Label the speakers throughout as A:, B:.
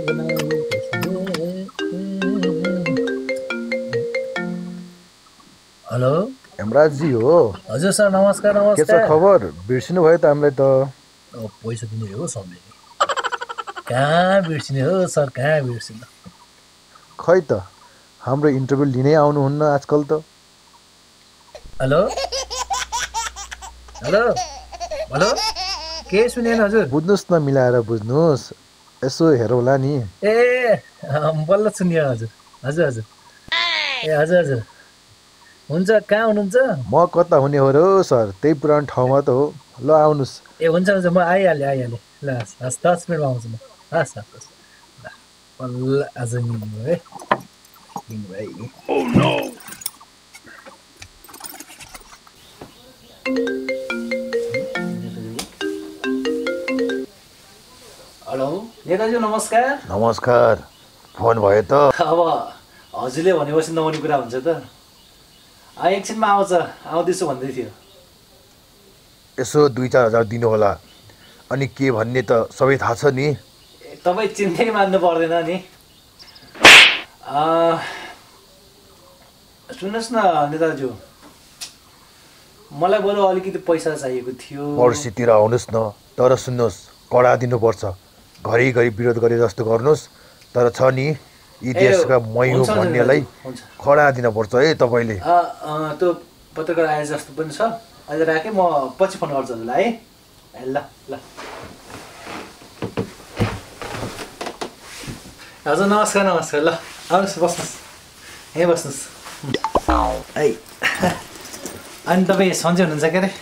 A: Hello
B: हेमराजजी हो?
A: हजुर sir नमस्कार
B: के छ
A: नमस्कार
B: खबर? बिर्सिनु भयो त हामीलाई त।
A: पैसा दिने हो सम्झिने कहाँ बिर्सिने हो सर कहाँ बिर्सिनु
B: खै त हाम्रो इन्टरभ्यू लिनै आउनुहुन्न आजकल त।
A: हेलो हेलो हेलो के सुनेन हजुर
B: बुझ्नुहोस् न, मिलाएर बुझ्नुहोस्, यसो हेरौँला नि।
A: ए बल्ल सुनियो हजुर हजुर हजुर ए हजुर हजुर हुन्छ कहाँ हुनुहुन्छ
B: म कता हुने हो र सर, त्यही पुरानो ठाउँमा त हो। ल आउनुहोस्।
A: ए हुन्छ हुन्छ म आइहालेँ ल हस् 10 मिनटमा आउँछु म हस् हस् हस् ल बल्ल आज मिल्यो है भाइ हेलो नेताजी नमस्कार
B: नमस्कार। फोन भयो त?
A: अब हजुरले भनेपछि नहुने कुरा हुन्छ त एकछिनमा आउँछ आउँदैछु भन्दै थियो
B: यसो 2-4 हजार दिनु होला। अनि के भन्ने त सबै थाहा छ नि।
A: तपाईँ चिन्तै मान्नु पर्दैन नि सुन्नुहोस् न नेताज्यू मलाई बरु अलिकति पैसा चाहिएको थियो
B: पर्सितिर आउनुहोस् न। तर सुन्नुहोस्, कडा दिनुपर्छ। घरिघरि विरोध गरे जस्तो गर्नुहोस्, तर छ नि यी देशका मै हो भन्नेलाई कडा दिनुपर्छ है तपाईँले।
A: त्यो पत्रकार आए जस्तो पनि छ। अहिले राखेँ, म पछि फोन गर्छु हजुरलाई है। ल ल हजुर नमस्कार नमस्कार। ल आउनुहोस् बस्नुहोस्, यहीँ बस्नुहोस् है। अनि तपाईँ सन्चै हुनुहुन्छ के अरे?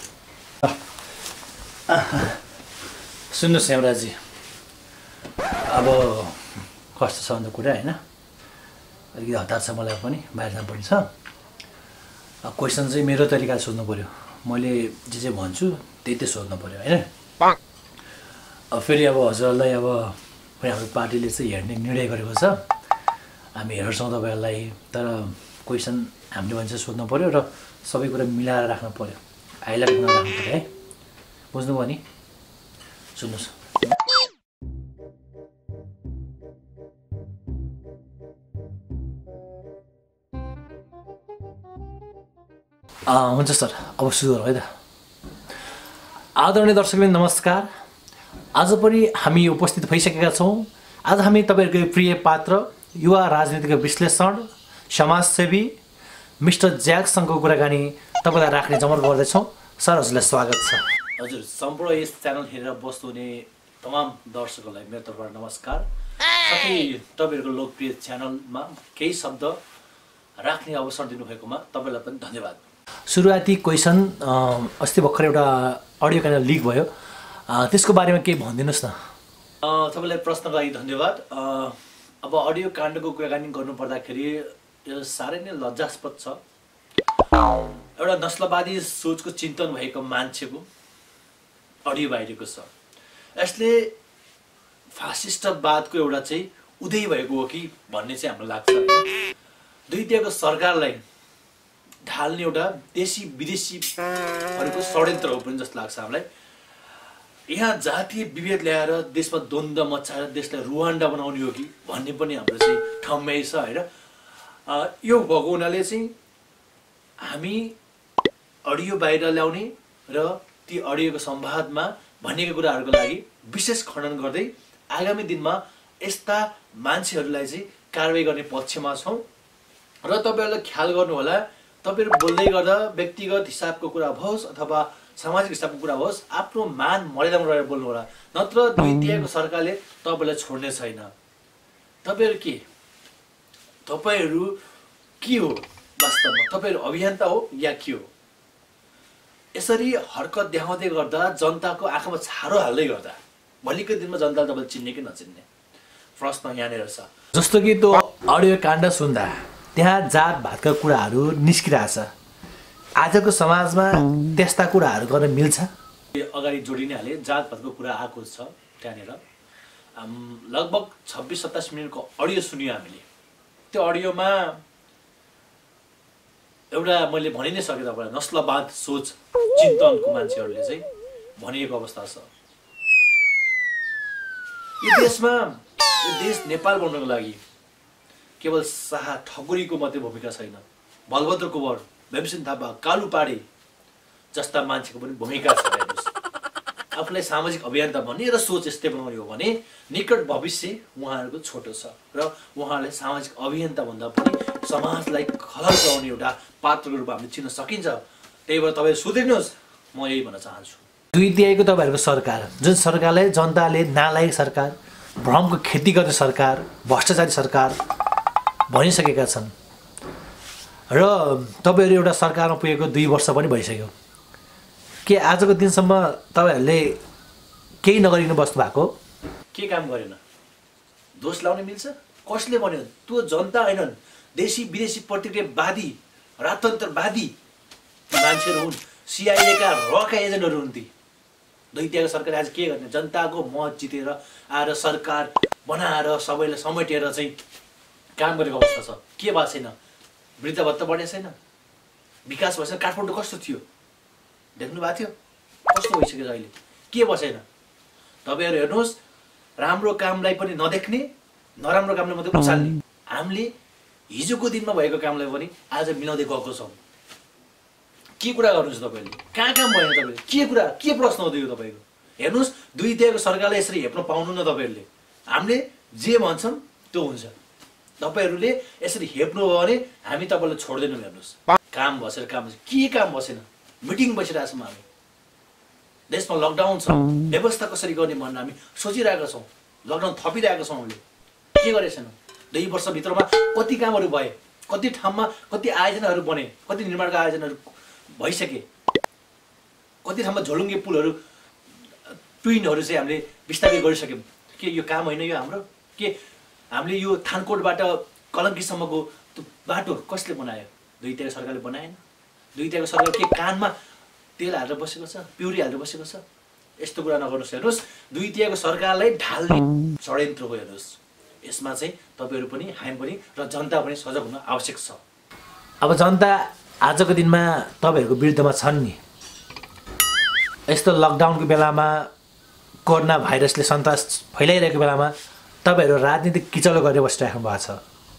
A: सुन्नुहोस् हेमराजी, अब कस्तो छ अन्त कुरा होइन, अलिकति हतार छ मलाई पनि, बाहिर जानुपर्ने छ। क्वेसन चाहिँ मेरो तरिकाले सोध्नु पऱ्यो। मैले जे भन्छु त्यही सोध्नु पऱ्यो होइन। फेरि अब हजुरहरूलाई अब हाम्रो पार्टीले चाहिँ हेर्ने निर्णय गरेको छ। हामी हेर्छौँ तपाईँहरूलाई, तर क्वेसन हामीले भन्छ सोध्नु पऱ्यो र सबै कुरा मिलाएर राख्नु पऱ्यो, हाइलाइट गर्न राख्नु पऱ्यो है। बुझ्नुभयो नि? सुन्नुहोस्, हुन्छ सर, अब सुरु गरौँ है त। आदरणीय दर्शकले नमस्कार। आज पनि हामी उपस्थित भइसकेका छौँ। आज हामी तपाईँहरूको प्रिय पात्र, युवा राजनीतिक विश्लेषण, समाजसेवी मिस्टर ज्याकसँगको कुराकानी तपाईँलाई राख्ने जमर गर्दैछौँ। सर हजुरलाई स्वागत छ। हजुर सम्पूर्ण यस च्यानल हेरेर बस्नुहुने तमाम दर्शकहरूलाई मेरो तर्फबाट नमस्कार। साथै तपाईँहरूको लोकप्रिय च्यानलमा केही शब्द राख्ने अवसर दिनुभएकोमा तपाईँलाई पनि धन्यवाद। सुरुवाती क्वेसन, अस्ति भर्खर एउटा अडियो क्यानल लिक भयो, त्यसको बारेमा केही भनिदिनुहोस् न। तपाईँलाई प्रश्नको लागि धन्यवाद। अब अडियो काण्डको कुराकानी गर्नुपर्दाखेरि यो साह्रै नै लज्जास्पद छ। एउटा नस्लवादी सोचको चिन्तन भएको मान्छेको अडियो बाहिरको छ। यसले फासिस्टवादको एउटा चाहिँ उदय भएको हो कि भन्ने चाहिँ हाम्रो लाग्छ। दुईतिहाको सरकारलाई ढाल्ने एउटा देशी विदेशीहरूको षड्यन्त्र हो पनि जस्तो लाग्छ हामीलाई। यहाँ जातीय विभेद ल्याएर देशमा द्वन्द्व मचाएर देशलाई रुवान्डा बनाउने हो कि भन्ने पनि हाम्रो चाहिँ ठम्मै छ होइन। यो भएको हुनाले चाहिँ हामी अडियो बाहिर ल्याउने र ती अडियोको संवादमा भनिएका कुराहरूको लागि विशेष खण्डन गर्दै आगामी दिनमा यस्ता मान्छेहरूलाई चाहिँ कारबाही गर्ने पक्षमा छौँ। र तपाईँहरूलाई ख्याल गर्नुहोला, तपाईँहरू बोल्दै गर्दा व्यक्तिगत हिसाबको कुरा होस् अथवा सामाजिक हिसाबको कुरा होस्, आफ्नो मान मर्यादामा रहेर बोल्नु होला, नत्र दुईतिहाको सरकारले तपाईँलाई छोड्ने छैन। तपाईँहरू के हो वास्तवमा? तपाईँहरू अभियन्ता हो या के हो? यसरी हरकत देखाउँदै गर्दा, जनताको आँखामा छारो हाल्दै गर्दा भोलिको दिनमा जनताले तपाईँले चिन्ने कि नचिन्ने प्रश्न यहाँनिर छ। जस्तो कि त्यो अडियो काण्ड सुन्दा त्यहाँ जात भातका कुराहरू निस्किरहेछ। आजको समाजमा त्यस्ता कुराहरू गर्न मिल्छ? अगाडि जोडिने हाले जात भातको कुरा आएको छ त्यहाँनिर। लगभग 26-27 मिनटको अडियो सुन्यो हामीले। त्यो अडियोमा एउटा मैले भनि नै सकेँ तपाईँलाई, नस्लवाद सोच चिन्तनको मान्छेहरूले चाहिँ भनिएको अवस्था छ। यो देशमा यो देश नेपाल बनाउनको लागि केवल शाह ठकुरीको मात्रै भूमिका छैन, बलभद्र कुँवर, भीमसेन थापा, कालु पाडे जस्ता मान्छेको पनि भूमिका छ। हेर्नुहोस्, आफूलाई सामाजिक अभियन्ता भनेर सोच यस्तै बनाउने हो भने निकट भविष्य उहाँहरूको छोटो छ र उहाँलाई सामाजिक अभियन्ता भन्दा पनि समाजलाई खलल गराउने एउटा पात्रको रूपमा हामीले चिन्न सकिन्छ। त्यही भएर तपाईँ सुध्रिनुहोस्, म यही भन्न चाहन्छु। 2/3 तपाईँहरूको सरकार, जुन सरकारलाई जनताले नालायक सरकार, भ्रमको खेती गर्ने सरकार, भ्रष्टाचारी सरकार भनिसकेका छन् र तपाईँहरू एउटा सरकारमा पुगेको 2 वर्ष पनि भइसक्यो। के आजको दिनसम्म तपाईँहरूले केही नगरिकन बस्नु भएको? के काम गरेन? दोष लाउन मिल्छ? कसले भन्यो? त्यो जनता होइनन्, देशी विदेशी प्रतिक्रियावादी राजतन्त्रवादी मान्छेहरू हुन्, सिआइएका रका एजेन्टहरू हुन्। ती 2/3 सरकारले आज के गर्ने? जनताको मत जितेर आएर सरकार बनाएर सबैलाई समेटेर चाहिँ काम गरेको अवस्था छ। के भएको छैन? वृद्ध भत्ता बढेको छैन, विकास भएको छैन। काठमाडौँ कस्तो थियो देख्नु भएको थियो? कस्तो भइसक्यो अहिले? के बसेन? तपाईँहरू हेर्नुहोस्, राम्रो कामलाई पनि नदेख्ने, नराम्रो कामलाई मात्रै उचाल्ने। हामीले हिजोको दिनमा भएको कामलाई पनि आज मिलाउँदै गएको छौँ। के कुरा गर्नुहुन्छ तपाईँहरूले? कहाँ काम भएन तपाईँले? के कुरा, के प्रश्न हो यो तपाईँको? हेर्नुहोस्, 2/3 सरकारलाई यसरी हेप्न पाउनु न तपाईँहरूले। हामीले जे भन्छौँ त्यो हुन्छ। तपाईँहरूले यसरी हेप्नुभयो भने हामी तपाईँलाई छोड्दैनौँ। हेर्नुहोस्, काम बसेर काम बसेर के काम बसेन? मिटिङ बसिरहेको छौँ हामी। देशमा लकडाउन छ, व्यवस्था कसरी गर्ने भनेर हामी सोचिरहेका छौँ। लकडाउन थपिरहेका छौँ हामीले। के गरेको छैन? 2 वर्षभित्रमा कति कामहरू भए, कति ठाउँमा कति आयोजनाहरू बने, कति निर्माणका आयोजनाहरू भइसके, कति ठाउँमा झोलुङ्गे पुलहरू ट्विनहरू चाहिँ हामीले विस्तारित गरिसक्यौँ। के यो काम होइन यो हाम्रो? के हामीले यो थानकोटबाट कलङ्कीसम्मको त्यो बाटो कसले बनायो? 2/3 सरकारले बनाएन। 2/3 सरकार के कानमा तेल हालेर बसेको छ, पिउरी हालेर बसेको छ? यस्तो कुरा नगर्नुहोस्। हेर्नुहोस्, 2/3 सरकारलाई ढाल्ने षड्यन्त्र हो। हेर्नुहोस्, यसमा चाहिँ तपाईँहरू पनि, हामी पनि र जनता पनि सजग हुन आवश्यक छ। अब जनता आजको दिनमा तपाईँहरूको विरुद्धमा छन् नि। यस्तो लकडाउनको बेलामा, कोरोना भाइरसले सन्तास फैलाइरहेको बेलामा तपाईँहरू राजनीतिक किचलो गरेर बसिराख्नु भएको छ।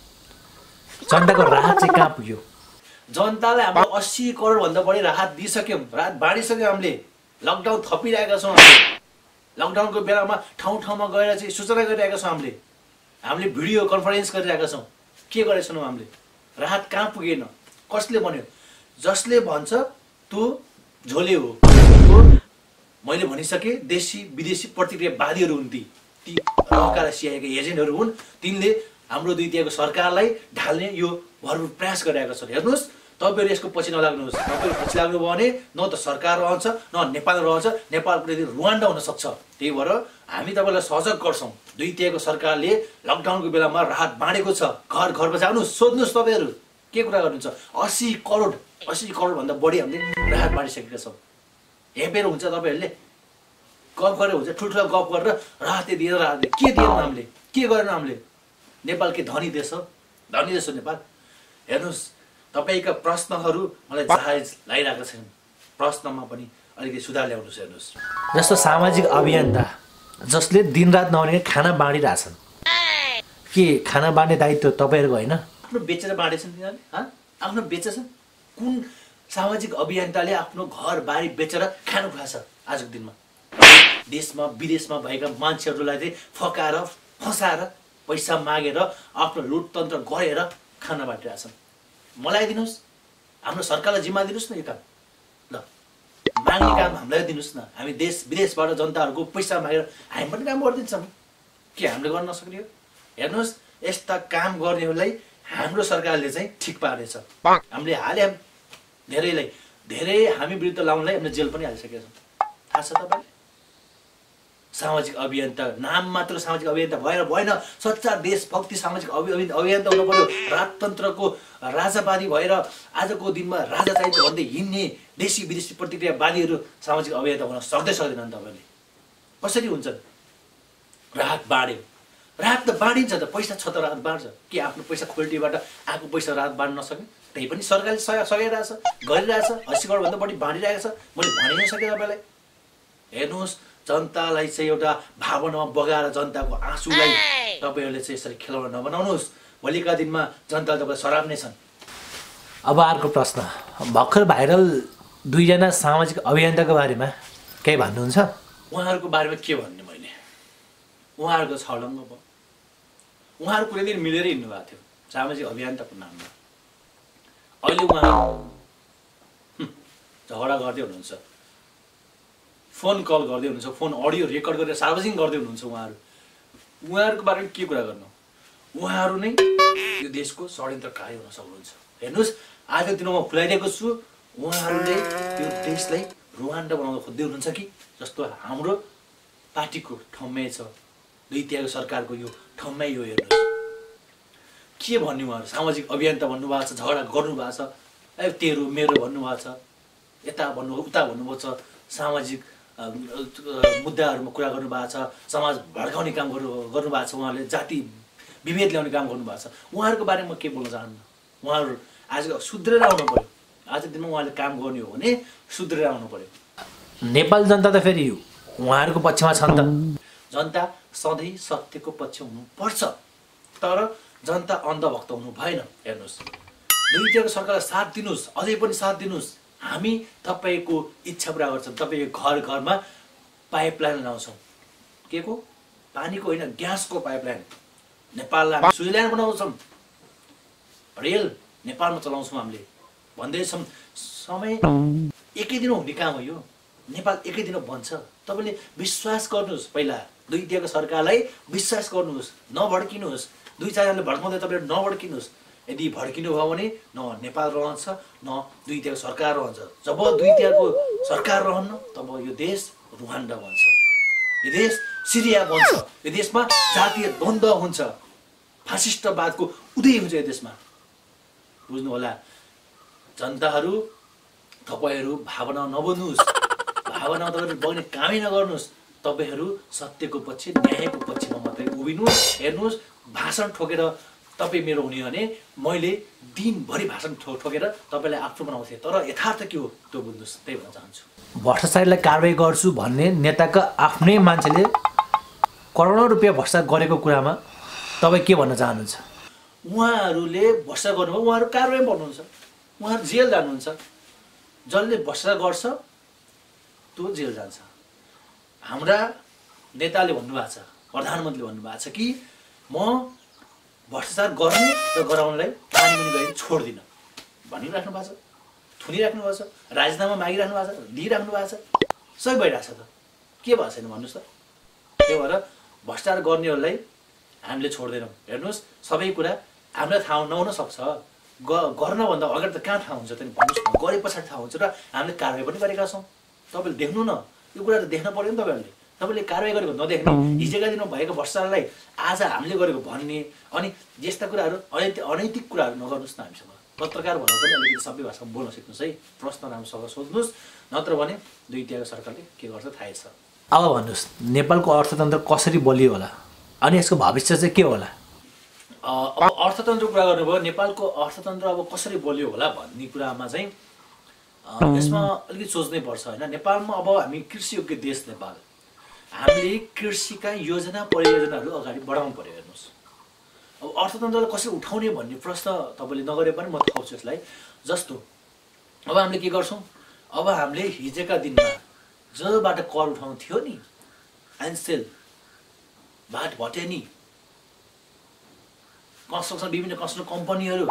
A: जनताको राहत चाहिँ कहाँ पुग्यो? जनतालाई हामीले 80 करोडभन्दा बढी राहत दिइसक्यौँ, राहत बाँडिसक्यौँ। हामीले लकडाउन थपिरहेका छौँ। लकडाउनको बेलामा ठाउँ ठाउँमा गएर चाहिँ सूचना गरिरहेका छौँ। हामीले भिडियो कन्फरेन्स गरिरहेका छौँ। के गरेका छौँ हामीले? राहत कहाँ पुगेन? कसले भन्यो? जसले भन्छ त्यो झोले हो। त्यो मैले भनिसकेँ, देशी विदेशी प्रतिक्रियावादीहरू हुन्। ती रहका सिआइएका एजेन्टहरू हुन्। तिनले हाम्रो 2/3 सरकारलाई ढाल्ने यो भरपूर प्रयास गरिरहेका छन्। हेर्नुहोस्, तपाईँहरू यसको पछि नलाग्नुहोस्। तपाईँहरू पछि लाग्नुभयो भने न त सरकार रहन्छ, न नेपाल रहन्छ। नेपालको दिन रुवान्डा हुनसक्छ। त्यही भएर हामी तपाईँलाई सजग गर्छौँ। 2/3 सरकारले लकडाउनको बेलामा राहत बाँडेको छ। घर घरमा जानुहोस्, सोध्नुहोस्। तपाईँहरू के कुरा गर्नुहुन्छ? 80 करोडभन्दा बढी हामीले राहत बाँडिसकेका छौँ। हेपेर हुन्छ तपाईँहरूले? गफ गरेर हुन्छ? ठुल्ठुला गफ गरेर राहतै दिएर राहत के दिएन हामीले? के गरेन हामीले? नेपाल के धनी देश हो? धनी देश हो नेपाल? हेर्नुहोस्, तपाईँका प्रश्नहरू मलाई जहाज लागिरहेका छन्। प्रश्नमा पनि अलिकति सुधार ल्याउनुहोस्। हेर्नुहोस्, जस्तो सामाजिक अभियन्ता जसले दिनरात नहुने खाना बाँडिरहेछन्, के खाना बाँड्ने दायित्व तपाईँहरूको होइन? आफ्नो बेचेर बाँडेछन् तिनीहरूले? आफ्नो बेचेछन्? कुन सामाजिक अभियन्ताले आफ्नो घर बारी बेचेर खानु खान्छ आजको दिनमा? देशमा विदेशमा भएका मान्छेहरूलाई चाहिँ फकाएर फसाएर पैसा मागेर आफ्नो लुटतन्त्र गरेर खाना बाँडिरहेछन्। मलाई दिनुहोस्, हाम्रो सरकारलाई जिम्मा दिनुहोस् न यो काम। ल, माग्ने काम हामीलाई दिनुहोस् न। हामी देश विदेशबाट जनताहरूको पैसा मागेर हामी पनि काम गरिदिन्छौँ। के हामीले गर्न नसक्ने हो? हेर्नुहोस्, यस्ता काम गर्नेहरूलाई हाम्रो सरकारले चाहिँ ठिक पार्नेछ। हामीले हाल्यौँ धेरै हामी विरुद्ध लाउनलाई हामीले जेल पनि हालिसकेका छौँ। थाहा छ तपाईँलाई? सामाजिक अभियन्ता नाम मात्र सामाजिक अभियन्ता भएर भएन। सच्चा देशभक्ति सामाजिक अभियन्ता हुनु पर्यो। राजतन्त्रको राजावादी भएर आजको दिनमा राजा चाहिन्छ भन्दै हिँड्ने देशी विदेशी प्रतिक्रियावादीहरू सामाजिक अभियन्ता हुन सक्दैनन्। तपाईँले कसरी हुन्छन्? राहत बाँड्यो, राहत त बाँडिन्छ त। पैसा छ त राहत बाँड्छ। के आफ्नो पैसा खोल्टीबाट आएको पैसा राहत बाँड्न नसक्ने? त्यही पनि सरकारले सघाइरहेछ, गरिरहेछ। 80 करोडभन्दा बढी बाँडिरहेको छ। मैले भनि नै सकेँ तपाईँलाई। हेर्नुहोस्, जनतालाई चाहिँ एउटा भावनामा बगाएर जनताको आँसुलाई तपाईँहरूले चाहिँ यसरी खेलौना नबनाउनुहोस्, भोलिका दिनमा जनता तपाईँलाई सराप्ने छन्। अब अर्को प्रश्न, भर्खर भाइरल 2 जना सामाजिक अभियन्ताको बारेमा केही भन्नुहुन्छ? उहाँहरूको बारेमा के भन्ने मैले, उहाँहरूको छलङ्ग भयो। उहाँहरू कुनै दिन मिलेर हिँड्नु भएको थियो सामाजिक अभियन्ताको नाममा। अहिले उहाँहरू झगडा गर्दै हुनुहुन्छ, फोन कल गर्दै हुनुहुन्छ, फोन अडियो रेकर्ड गरेर सार्वजनिक गर्दै हुनुहुन्छ। उहाँहरूको बारेमा के कुरा गर्नु? उहाँहरू नै यो देशको षड्यन्त्रकारी हुन सक्नुहुन्छ। हेर्नुहोस्, आजको दिनमा म खुलाइदिएको छु, उहाँहरूले यो देशलाई रुवान्डा बनाउन खोज्दै हुनुहुन्छ कि जस्तो हाम्रो पार्टीको ठम्मै छ, दैत्याको सरकारको यो ठम्मै यो। हेर्नुहोस् के भन्ने, उहाँहरू सामाजिक अभियन्ता भन्नुभएको छ, झगडा गर्नुभएको छ, तेरो मेरो भन्नुभएको छ, यता भन्नु उता भन्नुभएको छ, सामाजिक मुद्दाहरूमा कुरा गर्नुभएको छ, समाज भड्काउने काम गर्नुभएको छ, उहाँहरूले जाति विभेद ल्याउने काम गर्नुभएको छ। उहाँहरूको बारेमा के बोल्न चाहन्न? उहाँहरू आज सुध्रेर आउनु पऱ्यो। आज दिनमा उहाँले काम गर्ने हो भने सुध्रेर आउनु पऱ्यो। नेपाल जनता त फेरि उहाँहरूको पक्षमा छन् त। जनता सधैँ सत्यको पक्ष हुनुपर्छ, तर जनता अन्धभक्त हुनु भएन। हेर्नुहोस्, दुईटाको सरकारलाई साथ दिनुहोस्, अझै पनि साथ दिनुहोस्। हामी तपाईँको इच्छा पुरा गर्छौँ। तपाईँको घर घरमा पाइपलाइन लाउँछौँ, के को? पानीको होइन, ग्यासको पाइपलाइन। नेपाललाई हामी स्विजरल्यान्ड बनाउँछौँ, रेल नेपालमा चलाउँछौँ हामीले भन्दैछौँ। समय एकै दिन हुने काम हो यो। नेपाल एकै दिन बन्छ। तपाईँले विश्वास गर्नुहोस्, पहिला दुईटाको सरकारलाई विश्वास गर्नुहोस्, नभड्किनुहोस्। 2-4 जनाले भड्काउँदै तपाईँले नभड्किनुहोस्। यदि भड्किनु भयो भने न नेपाल रहन्छ न दुईटाको सरकार रहन्छ। जब दुईटाको सरकार रहन्न तब यो देश रुवान्डा बन्छ, यो देश सिरिया बन्छ, यो देशमा जातीय द्वन्द्व हुन्छ, फासिस्टवादको उदय हुन्छ यो देशमा। बुझ्नु होला जनताहरू, तपाईँहरू भावना नबन्नुहोस्, भावना तपाईँहरू बग्ने कामै नगर्नुहोस्। तपाईँहरू सत्यको पक्ष, न्यायको पक्षमा मात्रै उभिनुहोस्। हेर्नुहोस्, भाषण ठोकेर तपाईँ मेरो हुने भने मैले दिनभरि भाषण ठोकेर तपाईँलाई आफ्नो बनाउँथेँ, तर यथार्थ के हो त्यो बुझ्नुहोस्। त्यही भन्न चाहन्छु। भ्रष्टाचारीलाई कारवाही गर्छु भन्ने नेताका आफ्नै मान्छेले करोडौँ रुपियाँ भ्रष्टाचार गरेको कुरामा तपाईँ के भन्न चाहनुहुन्छ? उहाँहरूले भ्रष्टाचार गर्नुभयो, उहाँहरू कारवाही गर्नुहुन्छ, उहाँहरू जेल जानुहुन्छ। जसले भ्रष्टाचार गर्छ त्यो जेल जान्छ। हाम्रा नेताले भन्नुभएको छ, प्रधानमन्त्रीले भन्नुभएको छ कि म भ्रष्टाचार गर्ने र गराउनलाई पानी पनि गएर छोड्दिनँ भनिराख्नु भएको छ, थुनिराख्नु भएको छ, राजीनामा मागिराख्नु भएको छ, दिइराख्नु भएको छ। सबै भइरहेको छ त, के भएको छैन भन्नुहोस् त। त्यही भएर भ्रष्टाचार गर्नेहरूलाई हामीले छोड्दैनौँ। हेर्नुहोस्, सबै कुरा हामीलाई थाहा नहुन सक्छ, गर्नभन्दा अगाडि त कहाँ थाहा हुन्छ त भन्नुहोस् न। गरे पछाडि थाहा हुन्छ र हामीले कारवाही पनि गरेका छौँ। तपाईँले देख्नु न, यो कुरा त देख्न पऱ्यो नि तपाईँहरूले। तपाईँले कारवाही गरेको नदेख्ने, हिजोका दिनमा भएको भ्रष्टाचारलाई आज हामीले गरेको भन्ने, अनि यस्ता कुराहरू अनैतिक कुराहरू नगर्नुहोस् न हामीसँग। पत्रकार भनेर पनि अलिकति सबै भाषामा बोल्न सिक्नुहोस् है। प्रश्न राम्रोसँग सोध्नुहोस्, नत्र भने दुईटाको सरकारले के गर्छ थाहै छ। अब भन्नुहोस्, नेपालको अर्थतन्त्र कसरी बलियो होला अनि यसको भविष्य चाहिँ के होला? अब अर्थतन्त्रको कुरा गर्नुभयो, नेपालको अर्थतन्त्र अब कसरी बलियो होला भन्ने कुरामा चाहिँ यसमा अलिकति सोच्नै पर्छ होइन। नेपालमा अब हामी कृषियोग्य देश नेपाल, हामीले कृषिका योजना परियोजनाहरू अगाडि बढाउनु पर्यो। हेर्नुहोस्, अब अर्थतन्त्रलाई कसरी उठाउने भन्ने प्रश्न तपाईँले नगरे पनि म थाहाउँछु यसलाई। जस्तो अब हामीले के गर्छौँ, अब हामीले हिजोका दिनमा जबाट कर उठाउनु थियो नि, एन्सेल, भाट भटेनी, कन्स्ट्रक्सन, विभिन्न कन्स्ट्रक्सन कम्पनीहरू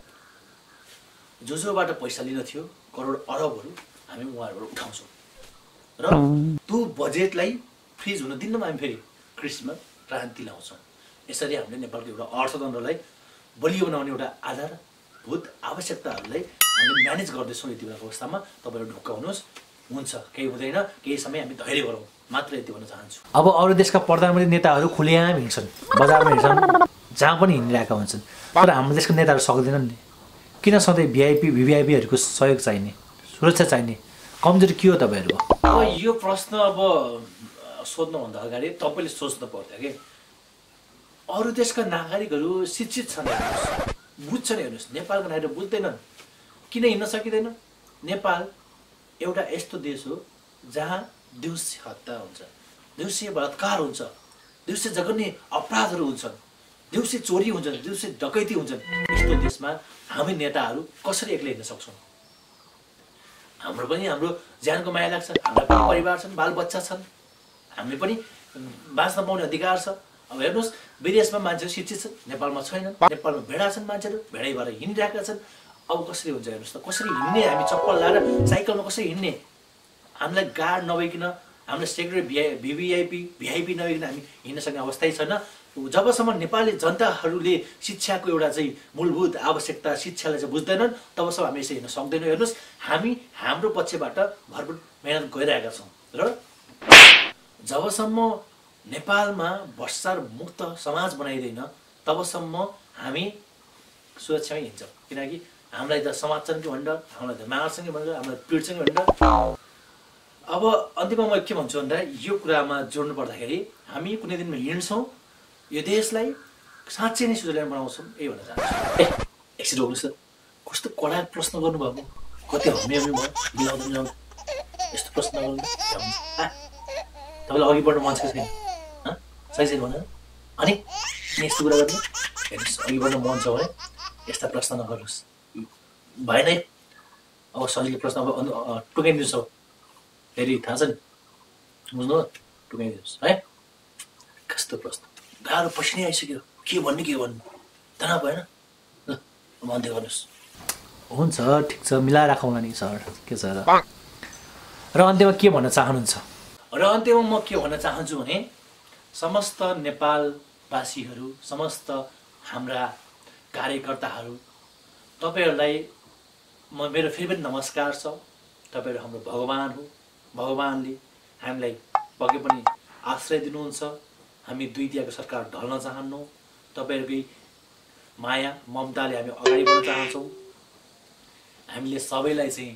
A: जोबाट पैसा लिन थियो, करोड अरबहरू हामी उहाँहरूबाट उठाउँछौँ र त्यो बजेटलाई फ्रिज हुन दिनमा हामी फेरि कृषिमा क्रान्ति ल्याउँछौँ। यसरी हामीले नेपालको एउटा अर्थतन्त्रलाई बलियो बनाउने एउटा आधारभूत आवश्यकताहरूलाई हामीले म्यानेज गर्दैछौँ। यति बेलाको अवस्थामा तपाईँहरू ढुक्क हुनुहोस्, हुन्छ, केही हुँदैन, केही समय हामी धैर्य गरौँ, मात्र यति भन्न चाहन्छु। अब अरू देशका प्रधानमन्त्री नेताहरू खुलेआम हिँड्छन्, बजारमा हिँड्छन्, जहाँ पनि हिँडिरहेका हुन्छन्, तर हाम्रो देशको नेताहरू सक्दैनन् नि। किन सधैँ भिआइपी भिभिआइपीहरूको सहयोग चाहिने, सुरक्षा चाहिने? कमजोरी के हो तपाईँहरूको? अब यो प्रश्न अब सोध्नुभन्दा अगाडि तपाईँले सोच्नु पर्थ्यो कि अरू देशका नागरिकहरू शिक्षित छन्, हेर्नुहोस्, बुझ्छन्। हेर्नुहोस्, नेपालको नागरिक बुझ्दैनन्। किन हिँड्न सकिँदैन? नेपाल एउटा यस्तो देश हो जहाँ दिउँसे हत्या हुन्छ, दिउँसे बलात्कार हुन्छ, दिउँसै जघन्य अपराधहरू हुन्छन्, दिउँसै चोरी हुन्छन्, दिउँसै डकैती हुन्छन्। यस्तो देशमा हामी नेताहरू कसरी एक्लै हिँड्न सक्छौँ? हाम्रो पनि हाम्रो ज्यानको माया लाग्छ, हाम्रो पनि परिवार छन्, बालबच्चा छन्, हामीले पनि बाँच्न पाउने अधिकार छ। अब हेर्नुहोस्, विदेशमा मान्छेहरू शिक्षित छन्, नेपालमा छैनन्, नेपालमा भेडा छन्, मान्छेहरू भेडै भएर हिँडिरहेका छन्। अब कसरी हुन्छ हेर्नुहोस् त, कसरी हिँड्ने? हामी चप्पल लाएर साइकलमा कसरी हिँड्ने? हामीलाई गार्ड नभइकन, हामीलाई सेक्युरिटी भिआइपी नभइकन हामी हिँड्न सक्ने अवस्थै छैन। जबसम्म नेपाली जनताहरूले शिक्षाको एउटा चाहिँ मूलभूत आवश्यकता शिक्षालाई चाहिँ बुझ्दैनन्, तबसम्म हामी यसरी हिँड्न सक्दैनौँ। हेर्नुहोस्, हामी हाम्रो पक्षबाट भरपुर मेहनत गरिरहेका छौँ र जबसम्म नेपालमा भ्रष्टाचार मुक्त समाज बनाइँदैन तबसम्म हामी सुरक्षामै हिँड्छौँ। किनकि हामीलाई त समाजसँगै भण्डार, हामीलाई त मागसँगै भण्डार, हामीलाई पीडसँगै भण्डार। अब अन्तिममा म के भन्छु भन्दा यो कुरामा जोड्नु पर्दाखेरि हामी कुनै दिनमा हिँड्छौँ, यो देशलाई साँच्चै नै स्विजरल्यान्ड बनाउँछौँ, यही भन्न चाहन्छु। एकछिन रोक्नुहोस् त, कस्तो कडा प्रश्न गर्नुभएको, कति हमी भयो मिलाउँदा यस्तो प्रश्न गर्नु। तपाईँलाई अघि बढ्नु मन छ छैन? सही छैन भन। अनि यस्तो कुरा गर्नु हेर्नुहोस्, अघि बढ्नु मन छ भने यस्ता प्रश्न नगर्नुहोस्, भएन। अब सजिलो प्रश्न अब टुकाइदिनुहोस्, अब फेरि थाहा छ नि, बुझ्नु, टुकाइदिनुहोस् है। कस्तो प्रश्न, गाह्रो पसिनै आइसक्यो, के भन्नु तनाव भएन? ल अन्त्य गर्नुहोस्। हुन्छ, ठिक छ, मिलाएर राखौँला नि सर, के छ र अन्त्यमा के भन्न चाहनुहुन्छ? र अन्त्यमा म के भन्न चाहन्छु भने समस्त नेपालवासीहरू, समस्त हाम्रा कार्यकर्ताहरू, तपाईँहरूलाई मेरो फेरि पनि नमस्कार छ। तपाईँहरू हाम्रो भगवान हो, भगवानले हामीलाई पक्कै पनि आश्रय दिनुहुन्छ। हामी दुई दियाको सरकार ढल्न चाहन्नौँ, तपाईँहरूकै माया ममताले हामी अगाडि बढ्न चाहन्छौँ। हामीले सबैलाई चाहिँ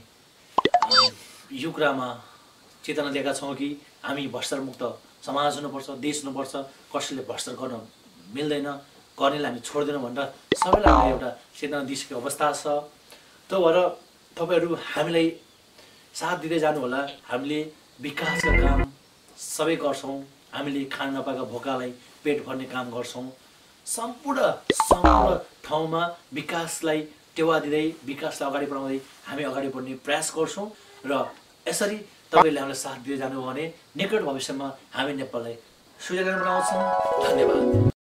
A: यो कुरामा चेतना दिएका छौँ कि हामी भ्रष्टाचारमुक्त समाज हुनुपर्छ, देश हुनुपर्छ, कसैले भ्रष्टाचार गर्न मिल्दैन, गर्नेलाई हामी छोड्दैनौँ भनेर सबैलाई एउटा चेतना दिइसकेको अवस्था छ। त्यो भएर तपाईँहरू हामीलाई साथ दिँदै जानु होला। हामीले विकासका काम सबै गर्छौँ, हामीले खान नपाएका भोकालाई पेट भर्ने काम गर्छौँ। सम्पूर्ण ठाउँमा विकासलाई टेवा दिँदै, विकासलाई अगाडि बढाउँदै हामी अगाडि बढ्ने प्रयास गर्छौँ। र यसरी तपाईँले हामीलाई साथ दिँदै जानुभयो भने निकट भविष्यमा हामी नेपाललाई स्विजरल्यान्ड बनाउँछौँ। धन्यवाद।